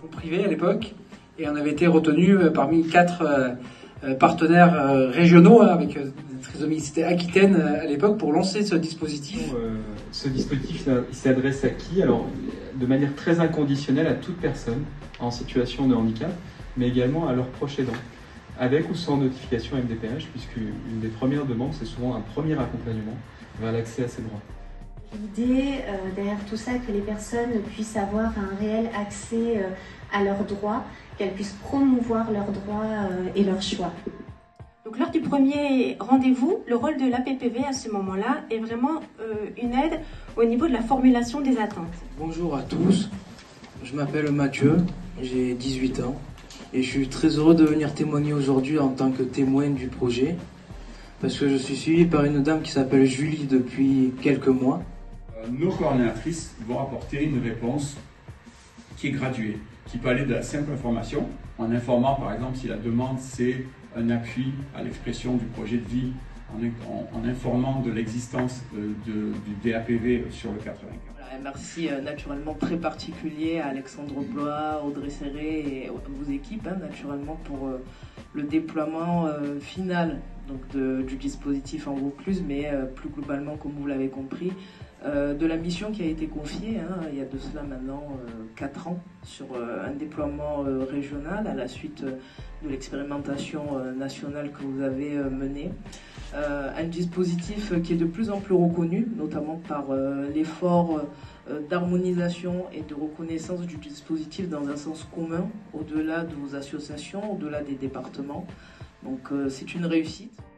fonds privés à l'époque et on avait été retenu parmi 4 partenaires régionaux avec Trisomie Aquitaine à l'époque pour lancer ce dispositif. Ce dispositif, il s'adresse à qui? Alors, de manière très inconditionnelle à toute personne en situation de handicap, mais également à leurs proches aidants, avec ou sans notification MDPH, puisqu'une des premières demandes, c'est souvent un premier accompagnement vers l'accès à ces droits. L'idée derrière tout ça, que les personnes puissent avoir un réel accès à leurs droits, qu'elles puissent promouvoir leurs droits et leurs choix. Donc lors du premier rendez-vous, le rôle de l'APPV à ce moment-là est vraiment une aide au niveau de la formulation des attentes. Bonjour à tous, je m'appelle Mathieu, j'ai 18 ans et je suis très heureux de venir témoigner aujourd'hui en tant que témoin du projet parce que je suis suivi par une dame qui s'appelle Julie depuis quelques mois. Nos coordinatrices vont apporter une réponse qui est graduée, qui peut aller de la simple information, en informant par exemple si la demande c'est un appui à l'expression du projet de vie, en informant de l'existence du DAPV sur le 84. Un merci naturellement très particulier à Alexandre Blois, Audrey Serré et vos équipes naturellement pour le déploiement final donc du dispositif en Vaucluse, mais plus globalement, comme vous l'avez compris, de la mission qui a été confiée il y a de cela maintenant 4 ans sur un déploiement régional à la suite de l'expérimentation nationale que vous avez menée. Un dispositif qui est de plus en plus reconnu, notamment par l'effort d'harmonisation et de reconnaissance du dispositif dans un sens commun, au-delà de vos associations, au-delà des départements. Donc c'est une réussite.